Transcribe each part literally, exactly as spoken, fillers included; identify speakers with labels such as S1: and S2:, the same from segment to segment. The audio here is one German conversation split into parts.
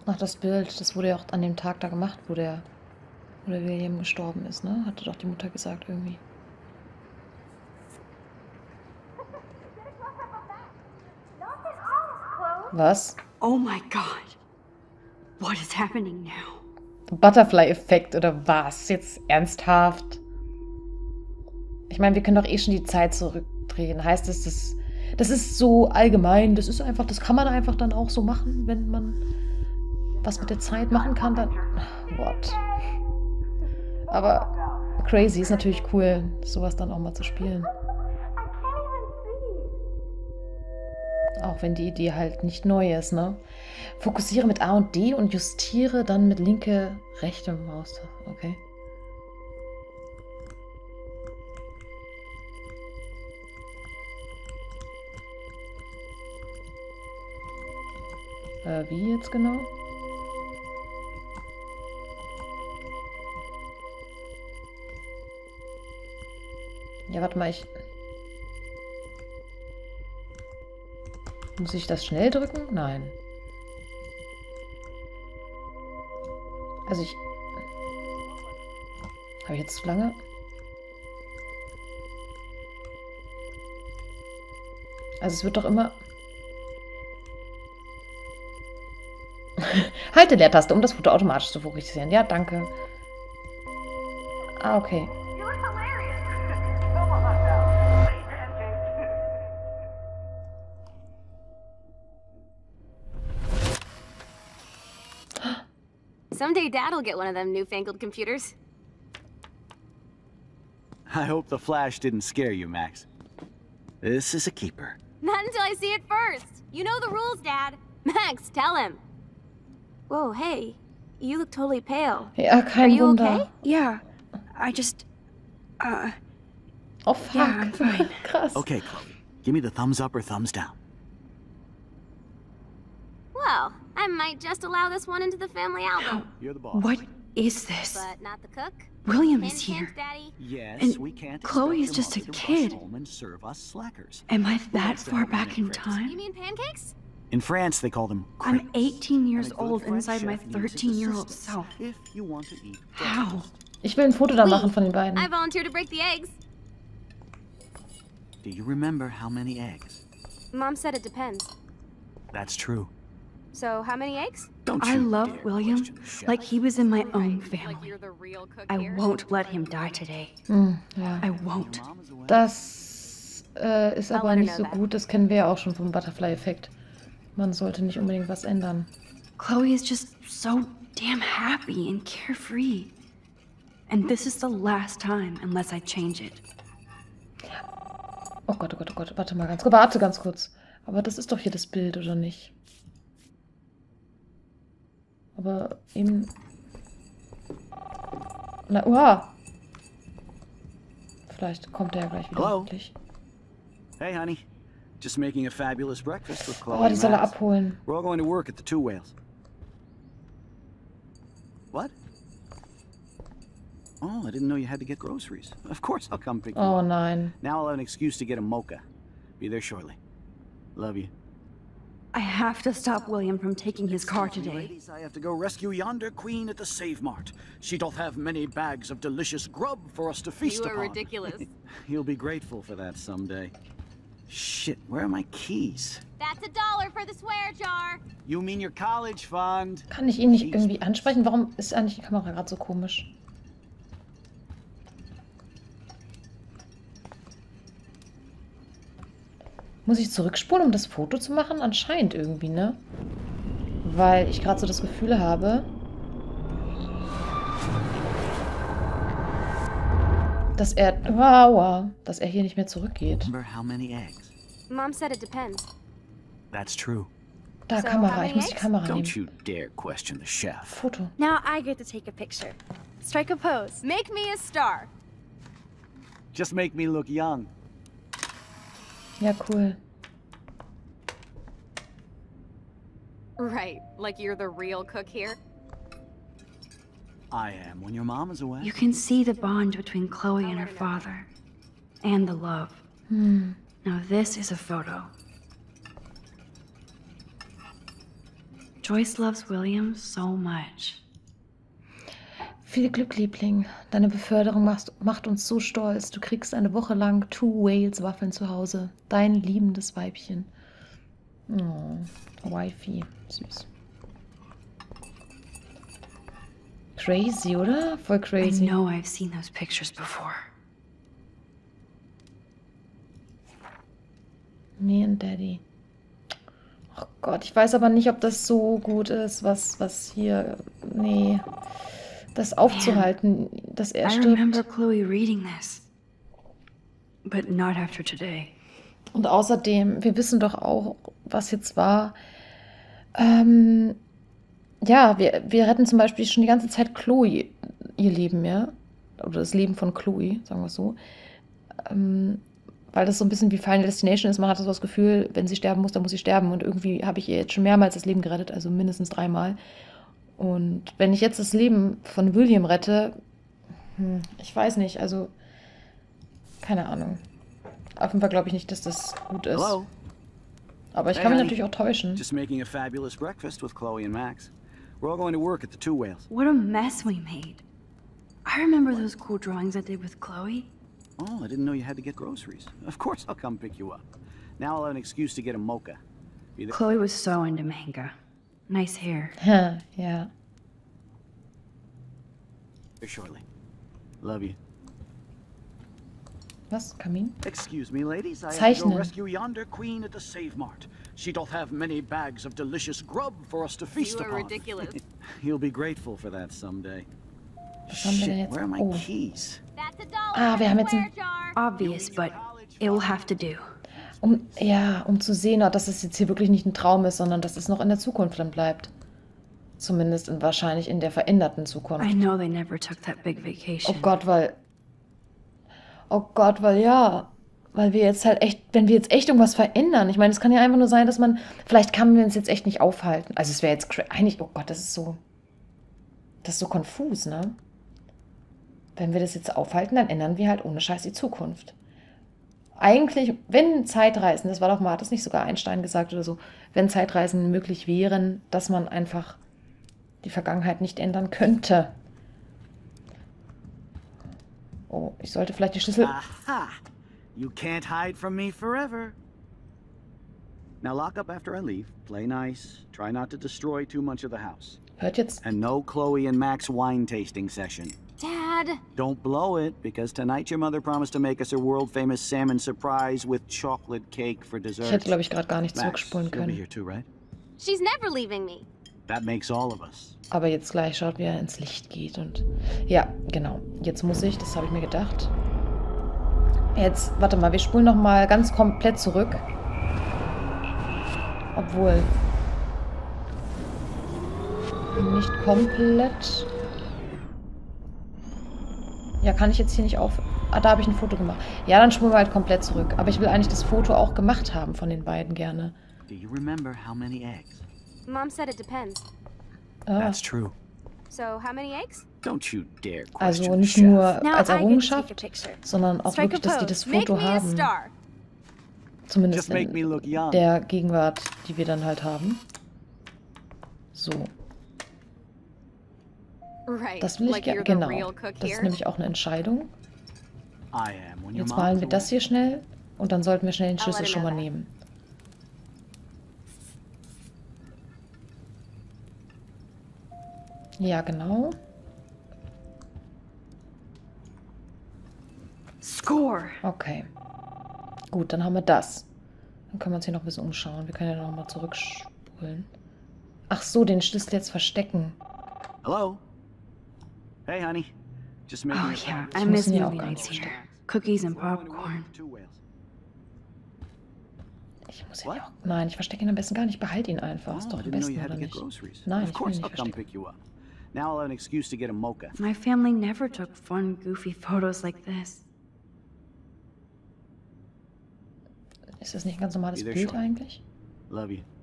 S1: Ach, das Bild, das wurde ja auch an dem Tag da gemacht, wo der, wo der William gestorben ist, ne? Hatte doch die Mutter gesagt irgendwie. Was?
S2: Oh my God. What is happening now?
S1: Butterfly-Effekt oder was? Jetzt ernsthaft? Ich meine, wir können doch eh schon die Zeit zurückdrehen. Heißt es, das, das ist so allgemein, das ist einfach, das kann man einfach dann auch so machen, wenn man was mit der Zeit machen kann, dann... What? Aber crazy ist natürlich cool, sowas dann auch mal zu spielen. Auch wenn die Idee halt nicht neu ist, ne? Fokussiere mit A und D und justiere dann mit linke, rechte Maus. Okay. Äh, wie jetzt genau? Ja, warte mal, ich... Muss ich das schnell drücken? Nein. Also ich... Habe ich jetzt zu lange? Also es wird doch immer... Halte Leertaste, um das Foto automatisch zu fokussieren. Ja, danke. Ah, okay.
S3: Someday Dad'll get one of them newfangled computers.
S4: I hope the flash didn't scare you, Max. This is a keeper.
S3: Not until I see it first. You know the rules, Dad. Max, tell him. Whoa, hey. You look totally pale.
S1: Ja, kein
S3: Are you
S1: Wunder.
S3: okay?
S2: Yeah, I just, uh,
S1: Oh, fuck.
S2: yeah, I'm fine.
S1: Krass.
S4: Okay, Chloe. Give me the thumbs up or thumbs down.
S3: Well, I might just allow this one into the family album.
S4: You're the boss.
S2: What is this?
S3: But not the cook.
S2: William
S3: Hint,
S2: is
S3: hint,
S2: here.
S3: Daddy.
S4: Yes,
S2: And
S4: we can't
S2: Chloe
S4: expect
S2: is just
S4: your
S2: a
S4: mother to
S2: kid.
S4: rush home and serve us slackers.
S2: Am I that
S4: What's
S2: far
S4: that
S2: back in
S4: phrase?
S3: You
S2: time?
S3: mean pancakes?
S4: In France, they call them
S2: I'm
S4: crepes.
S2: eighteen years
S4: And a good
S2: old
S4: French
S2: inside my
S4: chef uses
S2: thirteen-year-old
S4: assistance
S2: self.
S4: If you want to eat
S2: How?
S4: breakfast.
S1: Ich will ein Foto da
S3: Please.
S1: machen von den beiden.
S3: I volunteer to break the eggs.
S4: Do you remember how many eggs?
S3: Mom said it depends.
S4: That's true.
S3: So, how many eggs?
S4: Don't
S2: I
S4: you
S2: love
S4: dare
S2: William
S4: question the chef.
S2: like he was in my own
S3: Like
S2: family.
S3: you're the real cook
S2: I
S3: here?
S2: won't let him die today.
S1: Hm, ja.
S2: I won't.
S4: Your mom is away.
S1: Das äh, ist
S3: I'll
S1: aber
S3: let her
S1: nicht so
S3: know that.
S1: gut. Das kennen wir ja auch schon vom Butterfly-Effekt. Man sollte nicht unbedingt was ändern.
S2: Chloe is just so damn happy and carefree. And this is the last time unless I change it.
S1: Oh Gott, oh Gott, oh Gott. Warte mal ganz kurz. Warte ganz kurz. Aber das ist doch hier das Bild, oder nicht? Aber eben... Na, uha! Vielleicht kommt er ja gleich wieder.
S4: Hello?
S1: Wirklich.
S4: Hey, honey. Just making a fabulous breakfast with Chloe
S1: Oh, die
S4: and
S1: soll er
S4: Max.
S1: abholen.
S4: We're all going to work at the Two Whales. What? Oh, I didn't know you had to get groceries. Of course I'll come pick you
S1: Oh
S4: up.
S1: nein.
S4: Now I'll have an excuse to get a mocha. Be there shortly. Love you.
S2: I have to stop William from taking his car today.
S4: Ladies, I have to go rescue yonder queen at the Save Mart. She doth have many bags of delicious grub for us to feast
S3: You are
S4: upon.
S3: ridiculous.
S4: You'll be grateful for that someday. Shit, where are my keys?
S3: That's a dollar for the swear jar.
S4: You mean your college fund?
S1: Kann ich ihn nicht irgendwie ansprechen? Warum ist eigentlich die Kamera gerade so komisch? Muss ich zurückspulen, um das Foto zu machen? Anscheinend irgendwie, ne? Weil ich gerade so das Gefühl habe, dass er, wow, wow, dass er hier nicht mehr zurückgeht.
S4: Remember how many eggs?
S3: Mom said it depends.
S4: That's true.
S1: Da,
S3: So,
S1: Kamera,
S3: how
S1: ich
S3: many
S1: muss die
S3: eggs?
S1: Kamera
S4: Don't
S1: nehmen.
S4: you dare question the chef.
S1: Foto.
S5: Now I get to take a picture. Strike a pose.
S3: Make me a star.
S4: Just make me look young.
S1: Ja, cool.
S3: Right, like you're the real cook here.
S4: I am when your mom is away.
S2: You can see the bond between Chloe and her father. And the love.
S1: Hm.
S2: Now this is a photo. Joyce loves William so much.
S1: Viel Glück, Liebling. Deine Beförderung macht, macht uns so stolz. Du kriegst eine Woche lang Two Wales Waffeln zu Hause. Dein liebendes Weibchen. Oh, Wifey. Süß. Crazy, oder? Voll
S2: I
S1: crazy.
S2: know I've seen those pictures before.
S1: Me and Daddy. Oh Gott, ich weiß aber nicht, ob das so gut ist, was, was hier... Nee. Das aufzuhalten, dass er
S2: I remember
S1: stirbt.
S2: Chloe reading this. But not after today.
S1: Und außerdem, wir wissen doch auch, was jetzt war. Ähm, ja, wir, wir retten zum Beispiel schon die ganze Zeit Chloe ihr Leben, ja? Oder das Leben von Chloe, sagen wir es so. Ähm, weil das so ein bisschen wie Final Destination ist. Man hat so das Gefühl, wenn sie sterben muss, dann muss sie sterben. Und irgendwie habe ich ihr jetzt schon mehrmals das Leben gerettet, also mindestens dreimal. Und wenn ich jetzt das Leben von William rette, hm, ich weiß nicht, also keine Ahnung. Auf jeden Fall glaube ich nicht, dass das gut ist.
S4: Hello?
S1: Aber ich
S4: Hey,
S1: kann mich
S4: honey.
S1: natürlich auch täuschen.
S4: Just making a fabulous breakfast with Chloe and Max. We're all going to work at the Two Whales.
S2: What a mess we made. I remember those cool drawings I did with Chloe.
S4: Oh, I didn't know you had to get groceries. Of course I'll come pick you up. Now I'll have an excuse to get a mocha. Be there
S2: Chloe was so into manga. Nice hair.
S1: Ha, ja.
S4: shortly. Love you.
S1: Was? Kamin?
S4: Excuse me, ladies. I have to
S1: Zeichnen.
S4: go rescue yonder queen at the Save Mart. She doth have many bags of delicious grub for us to feast
S3: You are
S4: upon.
S3: ridiculous.
S4: You'll be grateful for that someday.
S1: Was haben wir denn
S4: Shit,
S1: jetzt?
S4: where are my
S1: Oh.
S4: keys?
S3: That's a dollar.
S1: Ah, wir haben jetzt
S3: square
S1: ein-
S3: jar.
S2: Obvious, but it will have to do.
S1: Um, ja, um zu sehen, dass es jetzt hier wirklich nicht ein Traum ist, sondern dass es noch in der Zukunft dann bleibt. Zumindest in, wahrscheinlich in der veränderten Zukunft.
S2: I know they never took that big vacation.
S1: Oh Gott, weil... Oh Gott, weil ja... Weil wir jetzt halt echt... Wenn wir jetzt echt irgendwas verändern... Ich meine, es kann ja einfach nur sein, dass man... Vielleicht kann wir uns jetzt echt nicht aufhalten. Also es wäre jetzt... cra- Eigentlich... Oh Gott, das ist so... Das ist so konfus, ne? Wenn wir das jetzt aufhalten, dann ändern wir halt ohne Scheiß die Zukunft. Eigentlich, wenn Zeitreisen... Das war doch mal... Hat das nicht sogar Einstein gesagt oder so? Wenn Zeitreisen möglich wären, dass man einfach... die Vergangenheit nicht ändern könnte. Oh, ich sollte vielleicht die Schlüssel...
S4: Aha! You can't hide from me forever. Now lock up after I leave. Play nice. Try not to destroy too much of the house.
S1: Hört jetzt...
S4: And no Chloe and Max wine tasting session.
S3: Dad.
S4: Don't blow it, because tonight your mother promised to make us a world-famous salmon surprise with chocolate cake for dessert.
S1: Ich hätte, glaube ich, gerade gar nicht
S4: Max,
S1: zurückspulen
S4: you'll be
S1: können.
S4: here too, right?
S3: She's never leaving me.
S4: That makes all of us.
S1: Aber jetzt gleich schaut, wie er ins Licht geht. Und ja, genau. Jetzt muss ich, das habe ich mir gedacht. Jetzt, warte mal, wir spulen noch mal ganz komplett zurück. Obwohl... Nicht komplett... Ja, kann ich jetzt hier nicht auf... Ah, da habe ich ein Foto gemacht. Ja, dann spulen wir halt komplett zurück. Aber ich will eigentlich das Foto auch gemacht haben von den beiden gerne.
S4: Do you remember how many eggs?
S3: Mom said it depends.
S1: Ah,
S4: That's true.
S3: So, how many eggs?
S4: Don't you dare question
S1: also
S4: the
S1: nicht
S4: chef.
S1: nur
S5: Now
S1: als
S5: I get to take a
S1: Errungenschaft,
S5: picture.
S1: sondern auch
S5: Strike a
S1: wirklich, dass die
S5: pose.
S1: das
S3: Make
S1: Foto
S3: me a
S1: haben.
S3: star.
S1: Zumindest
S4: Just make me
S1: in
S4: look young.
S1: der Gegenwart, die wir dann halt haben. So,
S3: Right.
S1: das will ich
S3: like
S1: gerne.
S3: you're the
S1: Genau.
S3: real cook
S1: Das ist
S3: here.
S1: nämlich auch eine Entscheidung.
S4: I am when your
S1: Jetzt
S4: mom's
S1: malen wir das
S4: away.
S1: hier schnell und dann sollten wir schnell den
S3: I'll
S1: Schlüssel
S3: let him
S1: schon mal
S3: know that.
S1: nehmen. Ja, genau.
S2: Score!
S1: Okay. Gut, dann haben wir das. Dann können wir uns hier noch ein bisschen umschauen. Wir können ja noch mal zurückspulen. Ach so, den Schlüssel jetzt verstecken.
S4: Hello? Hey, honey. Just making
S2: Oh
S4: a
S2: yeah,
S1: Ich
S2: I
S1: muss
S2: miss
S1: ihn ja auch
S2: movie
S1: gar
S2: nights
S1: nicht
S2: here.
S1: verstecken.
S2: Cookies and
S4: We're going to work
S2: popcorn.
S4: at the Two Whales.
S1: Ich muss ihn
S4: What?
S1: ja auch... Nein, ich verstecke ihn am besten gar nicht. Behalte ihn einfach. Ist
S4: Oh,
S1: doch
S4: I
S1: am
S4: didn't know
S1: besten,
S4: you had
S1: oder
S4: to get
S1: nicht?
S4: groceries.
S1: Nein,
S4: Of
S1: ich will
S4: course
S1: ihn
S4: I'll
S1: nicht
S4: come
S1: verstecken.
S4: pick you up. Now I'll have an excuse to get a mocha.
S2: My family never took fun, goofy photos like this.
S1: Ist das nicht ein ganz normales
S4: Either
S1: Bild
S4: sure.
S1: eigentlich?
S4: Love you.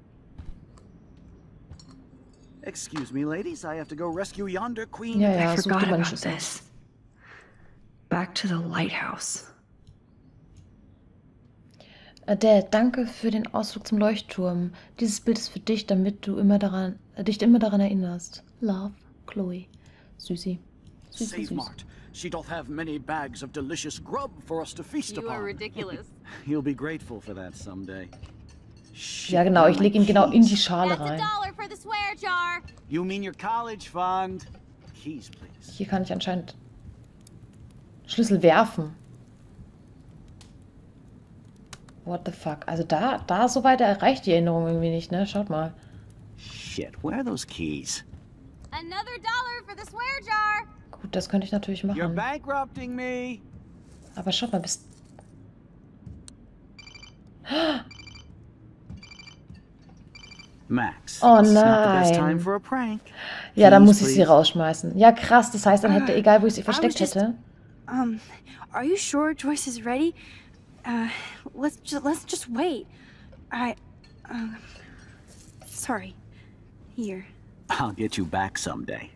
S4: Excuse me, ladies. I have to go rescue yonder queen.
S1: Ja,
S2: I
S1: ja, such
S2: forgot
S1: du mal den
S2: about
S1: Schlüssel.
S2: this. Back to the lighthouse.
S1: Adele, danke für den Ausflug zum Leuchtturm. Dieses Bild ist für dich, damit du immer daran, äh, dich immer daran erinnerst. Love, Chloe. Süßi. Süß, süß, süß.
S4: Mart. She doth have many bags of delicious grub for us to feast
S3: You
S4: upon.
S3: are ridiculous.
S4: You'll be grateful for that someday. Shit,
S1: Ja, genau,
S4: where
S1: ich
S4: are my
S1: lege ihn genau in die
S4: keys?
S1: Schale
S3: That's a
S1: rein.
S3: dollar for the swear jar.
S4: You mean your college fund? Keys, please.
S1: Hier kann ich anscheinend Schlüssel werfen. What the fuck? Also da, da so weit erreicht die Erinnerung irgendwie nicht, ne? Schaut mal.
S4: Shit, where are those keys?
S3: Another dollar for the swear jar.
S1: Gut, das könnte ich natürlich
S4: You're
S1: machen.
S4: bankrupting me.
S1: Aber schaut mal, bis...
S4: Max.
S1: Oh
S4: this is not the best
S1: nein.
S4: time for a prank.
S1: Ja, dann
S4: Keys,
S1: muss ich sie
S4: please.
S1: rausschmeißen. Ja, krass, das heißt, dann hätte, egal wo ich sie
S2: I was
S1: versteckt
S2: just-
S1: hätte...
S2: Um, are you sure Joyce is ready? Uh, let's just let's just wait. I, um, sorry. Here.
S4: I'll get you back someday.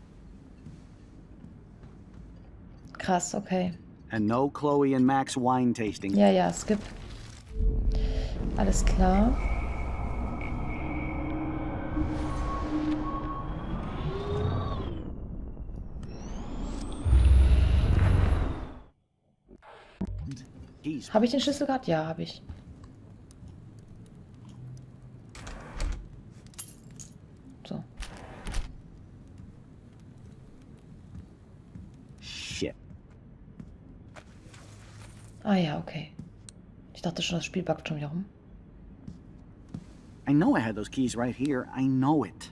S1: Krass, okay.
S4: And no Chloe and Max wine tasting.
S1: Ja, ja, skip. Alles klar.
S4: Keys.
S1: Habe ich den Schlüssel gehabt? Ja, habe ich. So.
S4: Shit.
S1: Ah ja, okay. Ich dachte schon, das Spiel buggt schon wieder rum.
S4: I know I had those keys right here. I know it.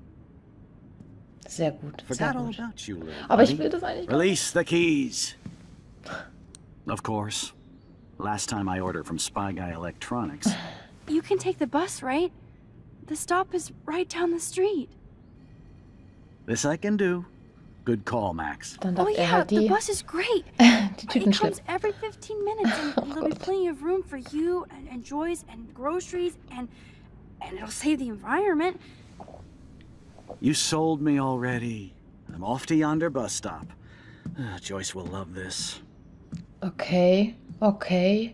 S1: Sehr gut, sehr
S4: Forgot all
S1: gut.
S4: about you, little
S1: Aber ich
S4: buddy.
S1: will das eigentlich gar
S4: Release the keys. Of course. Last time I ordered from Spy Guy Electronics.
S2: You can take the bus, right? The stop is right down the street.
S4: This I can do. Good call, Max.
S1: Dann darf
S2: Oh
S1: er
S2: yeah,
S1: halt
S2: the
S1: die,
S2: bus is great.
S1: die
S2: It
S1: Tüten
S2: comes
S1: schleppen.
S2: every fifteen minutes, and
S1: Oh,
S2: there'll be
S1: Gott.
S2: plenty of room for you and, and Joyce and groceries, and and it'll save the environment.
S4: You sold me already. I'm off to yonder bus stop. Ah, Joyce will love this.
S1: Okay, okay.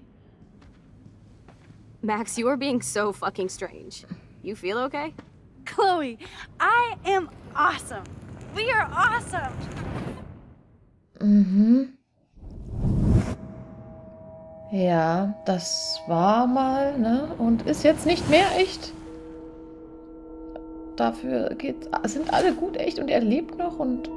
S3: Max, you are being so fucking strange. You feel okay?
S2: Chloe, I am awesome. We are awesome.
S1: Mhm. Ja, das war mal, ne? Und ist jetzt nicht mehr echt. Dafür geht, sind alle gut echt und er lebt noch und...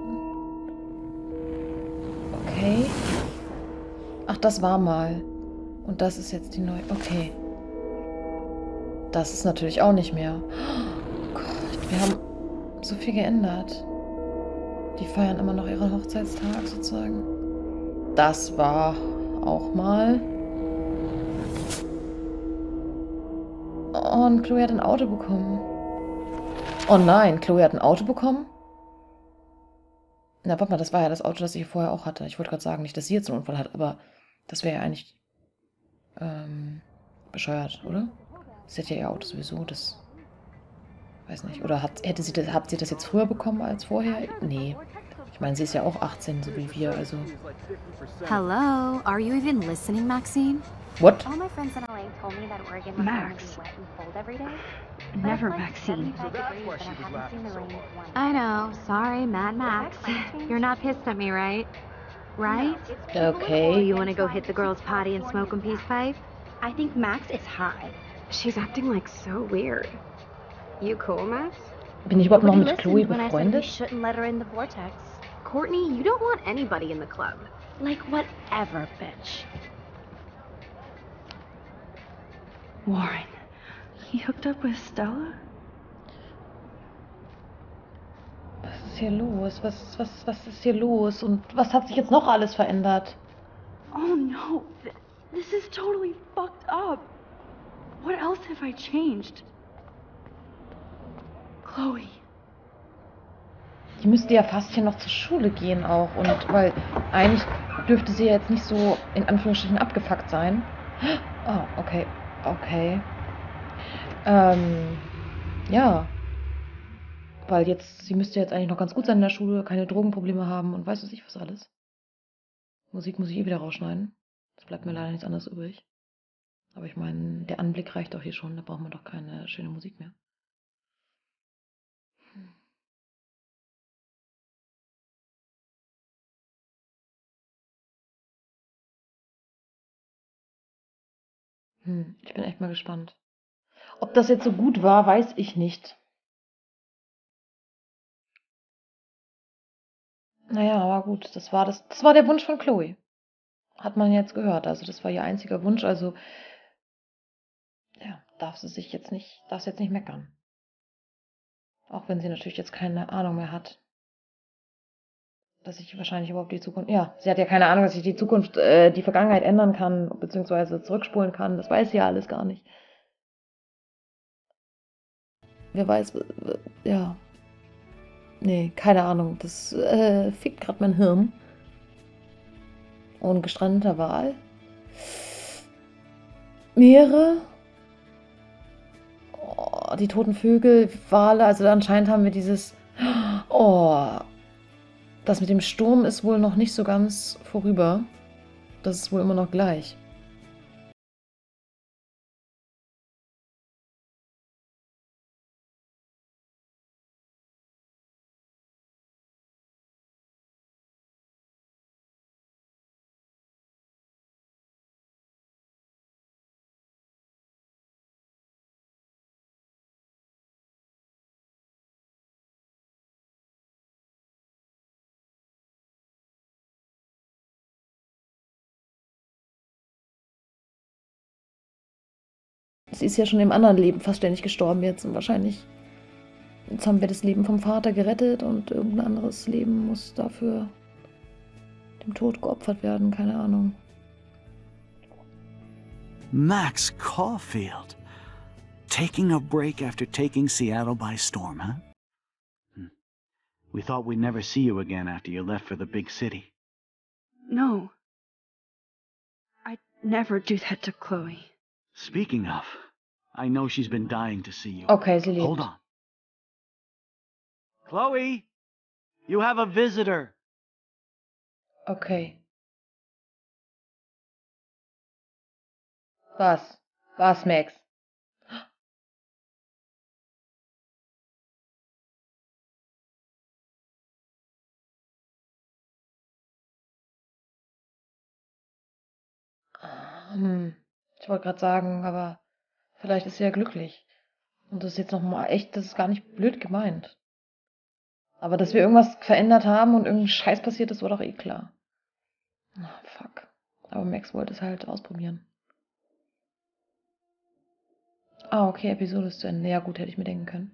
S1: Okay. Ach, das war mal. Und das ist jetzt die neue... Okay. Das ist natürlich auch nicht mehr. Oh Gott, wir haben so viel geändert. Die feiern immer noch ihren Hochzeitstag sozusagen. Das war auch mal. Und Chloe hat ein Auto bekommen. Oh nein, Chloe hat ein Auto bekommen? Na, warte mal, das war ja das Auto, das sie vorher auch hatte. Ich wollte gerade sagen, nicht, dass sie jetzt einen Unfall hat, aber das wäre ja eigentlich ähm, bescheuert, oder? Sie hat ja ihr Auto sowieso, das... Weiß nicht. Oder hat, hätte sie das, habt ihr das jetzt früher bekommen als vorher? Nee. Ich meine, sie ist ja auch achtzehn, so wie wir, also...
S6: Hello, are you even listening, Maxine?
S1: What?
S7: All my friends in L A told me that Oregon was
S2: Max.
S7: going to be wet and cold every day. But
S2: Never,
S7: it's like
S2: Maxine.
S7: seventy-five degrees and I haven't seen the rain once.
S6: I know, sorry, Mad Max. You're not pissed at me, right? Right?
S1: Okay.
S6: You want to go hit the girls' potty and smoke a peace pipe?
S7: I think Max is high.
S6: She's acting like so weird. You cool, Max?
S1: Bin ich überhaupt noch
S7: Nobody
S1: mit Chloe
S7: listened when I said we
S1: befreundet?
S7: shouldn't let her in the vortex.
S6: Courtney, you don't want anybody in the club.
S7: Like whatever, bitch.
S2: Warren, he hooked up with Stella?
S1: Was ist hier los? Was, was, was ist hier los? Und was hat sich jetzt noch alles verändert?
S2: Oh no, th this is totally fucked up. What else have I changed? Chloe.
S1: Die müsste ja fast hier noch zur Schule gehen auch. Und weil eigentlich dürfte sie ja jetzt nicht so in Anführungsstrichen abgefuckt sein. Oh, okay. Okay. Ähm, ja. Weil jetzt, sie müsste jetzt eigentlich noch ganz gut sein in der Schule, keine Drogenprobleme haben und weiß was ich was alles. Musik muss ich eh wieder rausschneiden. Das bleibt mir leider nichts anderes übrig. Aber ich meine, der Anblick reicht doch hier schon, da braucht man doch keine schöne Musik mehr. Hm, ich bin echt mal gespannt. Ob das jetzt so gut war, weiß ich nicht. Naja, aber gut, das war das, das war der Wunsch von Chloe. Hat man jetzt gehört. Also das war ihr einziger Wunsch. Also ja, darf sie sich jetzt nicht, darf sie jetzt nicht meckern. Auch wenn sie natürlich jetzt keine Ahnung mehr hat, dass sich wahrscheinlich überhaupt die Zukunft. Ja, sie hat ja keine Ahnung, dass sich die Zukunft, äh, die Vergangenheit ändern kann, beziehungsweise zurückspulen kann. Das weiß sie ja alles gar nicht. Wer weiß, w- w- ja. Nee, keine Ahnung. Das äh, fickt gerade mein Hirn. Und gestrandeter Wal. Meere. Oh, die toten Vögel, Wale. Also anscheinend haben wir dieses. Oh. Das mit dem Sturm ist wohl noch nicht so ganz vorüber. Das ist wohl immer noch gleich. Sie ist ja schon im anderen Leben fast ständig gestorben jetzt und wahrscheinlich. Jetzt haben wir das Leben vom Vater gerettet und irgendein anderes Leben muss dafür dem Tod geopfert werden, keine Ahnung.
S4: Max Caulfield. Taking a break after taking Seattle by storm, huh? Hmm. We thought we'd never see you again after you left for the big city.
S2: No. I'd never do that to Chloe.
S4: Speaking of, I know she's been dying to see you.
S1: Okay, sie lebt.
S4: Hold on. Chloe, you have a visitor.
S1: Okay. Was? Was, Max? Hm. Ich wollte gerade sagen, aber vielleicht ist sie ja glücklich. Und das ist jetzt nochmal echt, das ist gar nicht blöd gemeint. Aber dass wir irgendwas verändert haben und irgendein Scheiß passiert ist, war doch eh klar. Ah, fuck. Aber Max wollte es halt ausprobieren. Ah, okay, Episode ist zu Ende. Ja gut, hätte ich mir denken können.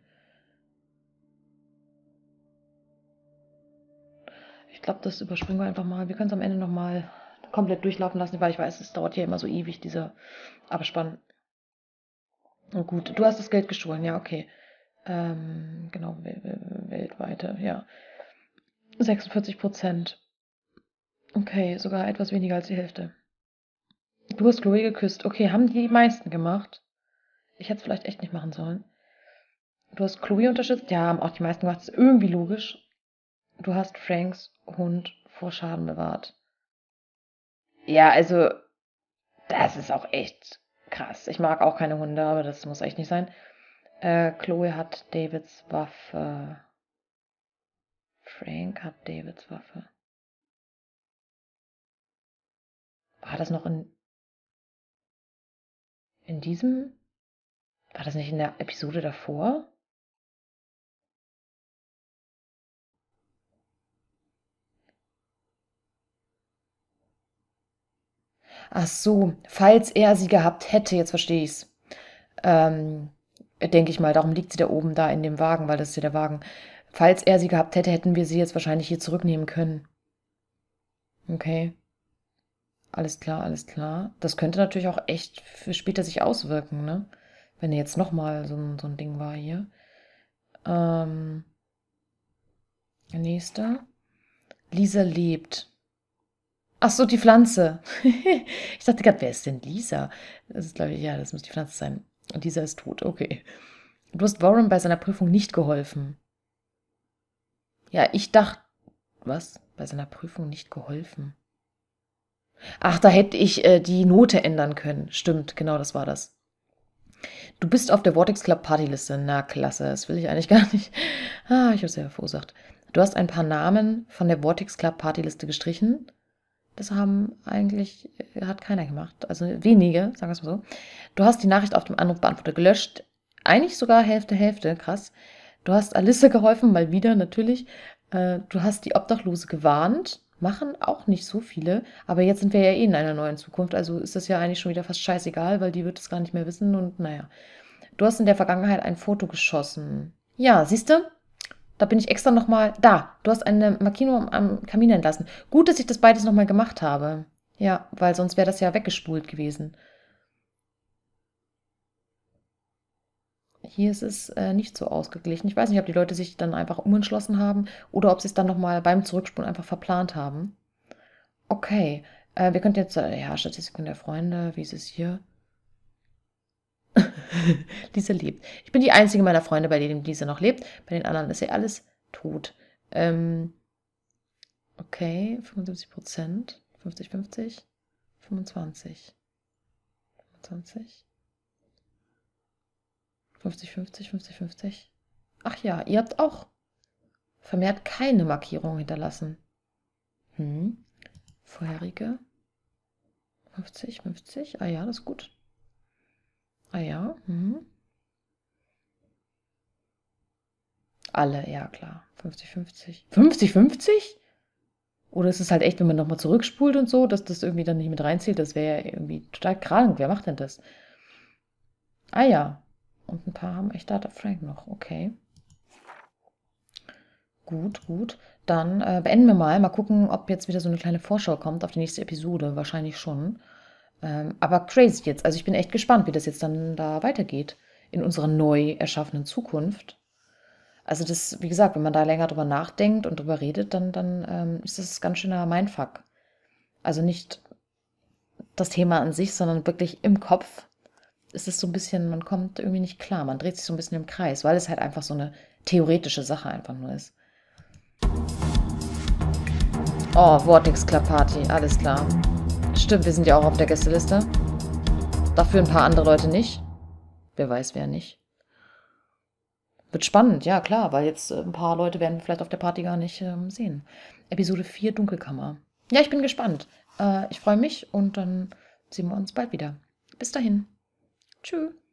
S1: Ich glaube, das überspringen wir einfach mal. Wir können es am Ende nochmal komplett durchlaufen lassen, weil ich weiß, es dauert ja immer so ewig, dieser Abspann. Und gut, du hast das Geld gestohlen, ja, okay. Ähm, genau, wel wel weltweite, ja. sechsundvierzig Prozent. Okay, sogar etwas weniger als die Hälfte. Du hast Chloe geküsst. Okay, haben die meisten gemacht. Ich hätte es vielleicht echt nicht machen sollen. Du hast Chloe unterstützt. Ja, haben auch die meisten gemacht. Das ist irgendwie logisch. Du hast Franks Hund vor Schaden bewahrt. Ja, also, das ist auch echt krass. Ich mag auch keine Hunde, aber das muss echt nicht sein. Äh, Chloe hat Davids Waffe. Frank hat Davids Waffe. War das noch in. In diesem? War das nicht in der Episode davor? Ach so, falls er sie gehabt hätte, jetzt verstehe ich's. Ähm, denke ich mal, darum liegt sie da oben da in dem Wagen, weil das ist ja der Wagen. Falls er sie gehabt hätte, hätten wir sie jetzt wahrscheinlich hier zurücknehmen können. Okay. Alles klar, alles klar. Das könnte natürlich auch echt für später sich auswirken, ne? Wenn jetzt nochmal so ein, so ein Ding war hier. Ähm, nächster. Lisa lebt. Ach so, die Pflanze. Ich dachte gerade, wer ist denn Lisa? Das ist, glaube ich, ja, das muss die Pflanze sein. Und Lisa ist tot, okay. Du hast Warren bei seiner Prüfung nicht geholfen. Ja, ich dachte, was? Bei seiner Prüfung nicht geholfen? Ach, da hätte ich äh, die Note ändern können. Stimmt, genau, das war das. Du bist auf der Vortex Club Partyliste. Na, klasse, das will ich eigentlich gar nicht. Ah, ich habe es ja verursacht. Du hast ein paar Namen von der Vortex Club Partyliste gestrichen. Das haben eigentlich, äh, hat keiner gemacht. Also wenige, sagen wir es mal so. Du hast die Nachricht auf dem Anrufbeantworter gelöscht. Eigentlich sogar Hälfte, Hälfte, krass. Du hast Alissa geholfen, mal wieder natürlich. Äh, du hast die Obdachlose gewarnt. Machen auch nicht so viele. Aber jetzt sind wir ja eh in einer neuen Zukunft. Also ist das ja eigentlich schon wieder fast scheißegal, weil die wird es gar nicht mehr wissen. Und naja. Du hast in der Vergangenheit ein Foto geschossen. Ja, siehst du? Da bin ich extra nochmal. Da, du hast eine Markierung am Kamin entlassen. Gut, dass ich das beides nochmal gemacht habe. Ja, weil sonst wäre das ja weggespult gewesen. Hier ist es äh, nicht so ausgeglichen. Ich weiß nicht, ob die Leute sich dann einfach umentschlossen haben oder ob sie es dann nochmal beim Zurückspulen einfach verplant haben. Okay, äh, wir könnten jetzt, äh, ja, Statistiken der Freunde, wie ist es hier? Lisa lebt. Ich bin die einzige meiner Freunde, bei denen Lisa noch lebt. Bei den anderen ist ja alles tot. Ähm, okay, fünfundsiebzig Prozent, fünfzig fünfzig, fünfundzwanzig, fünfundzwanzig. fünfzig fünfzig, fünfzig fünfzig. Ach ja, ihr habt auch vermehrt keine Markierung hinterlassen. Hm. Vorherige. fünfzig fünfzig. Ah ja, das ist gut. Ah ja. Hm. Alle, ja klar. fünfzig fünfzig. fünfzig fünfzig? Oder ist es halt echt, wenn man nochmal zurückspult und so, dass das irgendwie dann nicht mit reinzählt? Das wäre ja irgendwie total krank. Wer macht denn das? Ah ja. Und ein paar haben echt Data Frank noch. Okay. Gut, gut. Dann äh, beenden wir mal. Mal gucken, ob jetzt wieder so eine kleine Vorschau kommt auf die nächste Episode. Wahrscheinlich schon. Ähm, aber crazy jetzt. Also ich bin echt gespannt, wie das jetzt dann da weitergeht. In unserer neu erschaffenen Zukunft. Also das, wie gesagt, wenn man da länger drüber nachdenkt und drüber redet, dann, dann ähm, ist das ganz schöner Mindfuck. Also nicht das Thema an sich, sondern wirklich im Kopf ist es so ein bisschen, man kommt irgendwie nicht klar. Man dreht sich so ein bisschen im Kreis, weil es halt einfach so eine theoretische Sache einfach nur ist. Oh, Vortex Club Party, alles klar. Stimmt, wir sind ja auch auf der Gästeliste. Dafür ein paar andere Leute nicht. Wer weiß, wer nicht. Wird spannend, ja klar, weil jetzt äh, ein paar Leute werden wir vielleicht auf der Party gar nicht ähm, sehen. Episode vier, Dunkelkammer. Ja, ich bin gespannt. Äh, ich freue mich und dann sehen wir uns bald wieder. Bis dahin. Tschüss.